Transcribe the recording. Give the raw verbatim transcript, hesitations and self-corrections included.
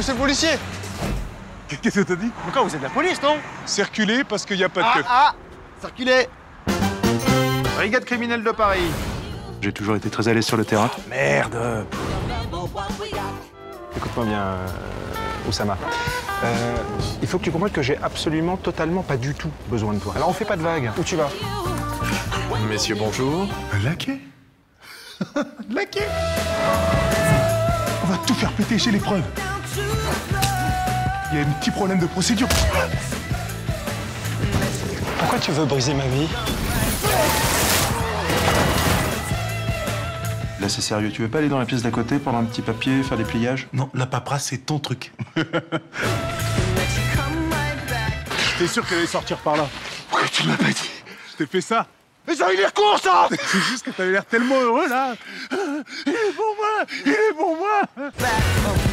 c'est le policier. Qu'est-ce que t'as dit? Pourquoi vous êtes la police, non? Circuler parce qu'il n'y a pas de Ah, queue. ah Circulez. Brigade criminelle de Paris. J'ai toujours été très à l'aise sur le terrain. Merde. Écoute-moi bien, euh, Oussama. Euh, il faut que tu comprennes que j'ai absolument, totalement, pas du tout besoin de toi. Alors on fait pas de vagues. Où tu vas? Messieurs, bonjour. Un laquais. Laquais. On va tout faire péter chez les preuves. Il y a un petit problème de procédure. Pourquoi tu veux briser ma vie? Là, c'est sérieux. Tu veux pas aller dans la pièce d'à côté, prendre un petit papier, faire des pliages? Non, la paperasse, c'est ton truc. T'es sûr qu'elle allait sortir par là? Pourquoi tu ne m'as pas dit? Je t'ai fait ça. Mais ça a eu l'air con, ça. C'est juste que t'avais l'air tellement heureux, là. Il est pour moi. Il est pour moi.